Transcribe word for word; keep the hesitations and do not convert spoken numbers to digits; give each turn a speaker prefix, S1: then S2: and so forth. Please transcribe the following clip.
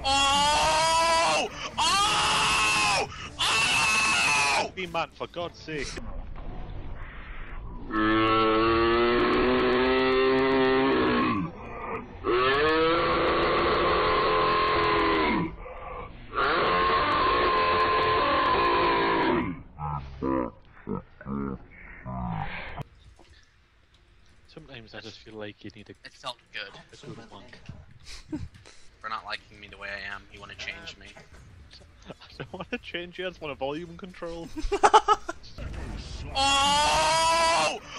S1: Oh! Oh! Oh!
S2: Be man, for God's sake. Sometimes I just feel like you need a,
S3: It felt good.
S2: a good monk.
S3: For not liking me the way I am, you want to change me.
S2: I don't want to change you, I just want a volume control.
S1: Oh!